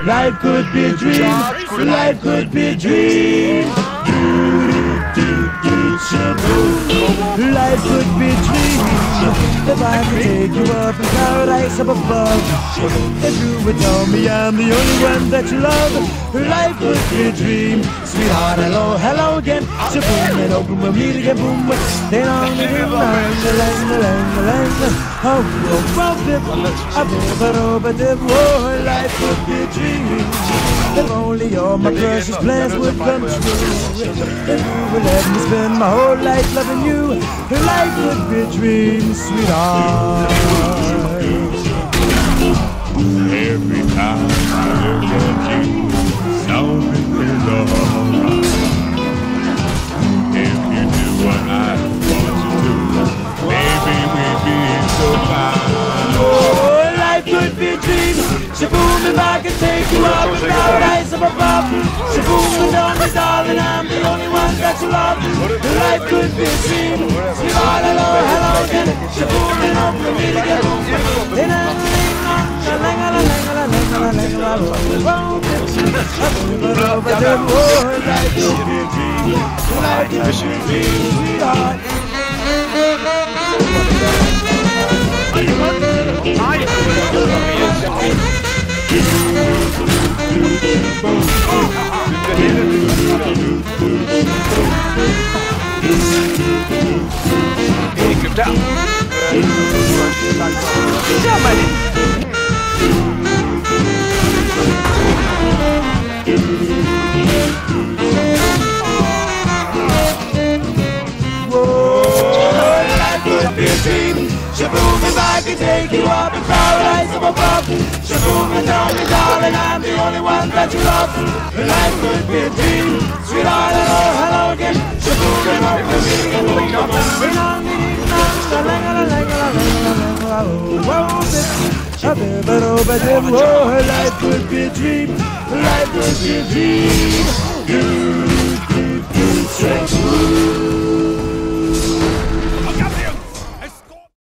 Life could be a dream. Life could be a dream. Sh-Boom. Life could be a dream. If I could take you up in paradise up above. If you would tell me I'm the only one that you love. Life could be a dream. Sweetheart, hello, hello again. Sh-Boom, and open with me to get boom. Then on the river, oh, life could be a dream. If only all my precious plans would come true. If you would let me spend my whole life loving you. Life could be a dream, sweetheart. Every time I look at you, something is alright. If you do what I want you to, maybe we'd be so fine. Oh, life could be a dream. Sh-Boom, if I could take you up in paradise up above. Sh-Boom, and tell me, darling, I'm the only one that you love. Life could be a dream. Sweetheart, hello, hello again. Sh-Boom, and hope for me to get boom. Then I'm life could be a dream. Life could be a dream, sweetheart. Sh-Boom, if I could take you up in paradise up above. Sh-Boom, and tell me, darling, I'm the only one that you love. Life could be a dream. Sweetheart, hello, hello again. Sh-Boom, and hope for me to get boom. Oh, life could be a dream. Life could be a dream.